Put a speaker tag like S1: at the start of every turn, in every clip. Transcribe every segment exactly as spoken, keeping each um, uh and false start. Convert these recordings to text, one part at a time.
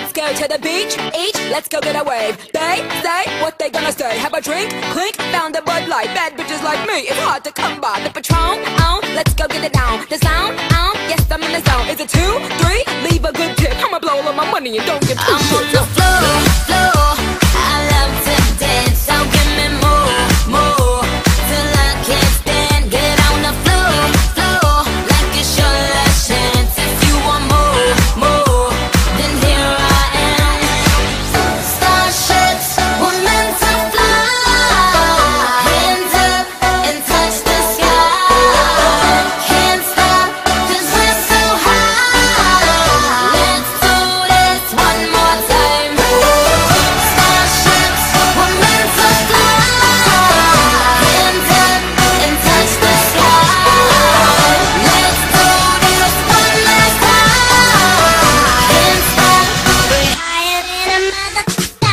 S1: Let's go to the beach, each, let's go get a wave. They say what they gonna say. Have a drink, clink, found a Bud Light. Bad bitches like me, it's hard to come by. The Patron, on, let's go get it down. The sound, on, yes I'm in the zone. Is it two, three? Leave a good tip. I'ma blow all of my money and don't give two
S2: I'm
S1: shits.
S2: on the floor, floor. I love to dance, so give me more, more, till I can't stand. Get on the floor, floor, like it's your last chance. If you want more, more, then here I am. Starships were meant to fly. Hands up and touch the sky. Can't stop 'cause we're so high. Let's do this one more time. Starships were meant to fly. Hands up and touch the sky. Let's do this one last time. Can't stop. We're higher than a mother.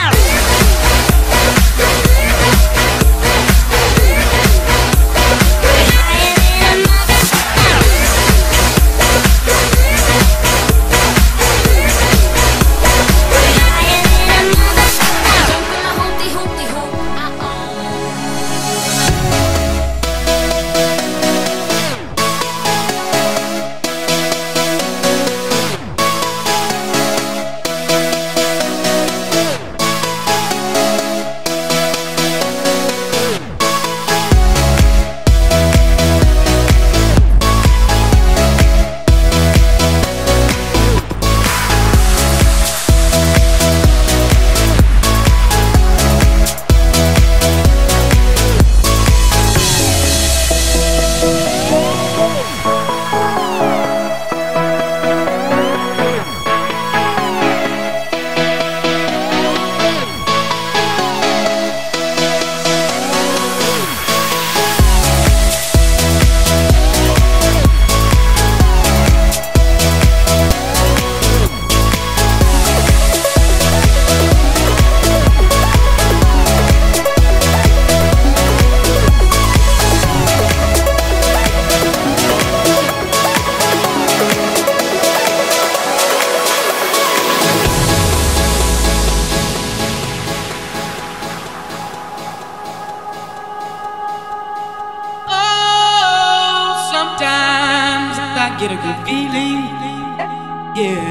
S3: Oh, sometimes I get a good feeling, yeah.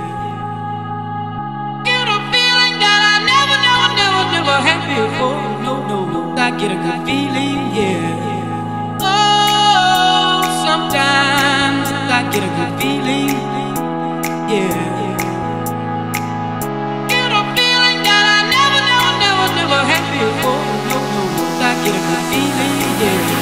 S3: Get a feeling that I never, never, never, never had before. No, no, no, I get a good feeling, yeah. Oh, sometimes I get a good feeling, yeah. Get a feeling that I never, never, never, never had before. No, no, no, I get a good feeling, yeah.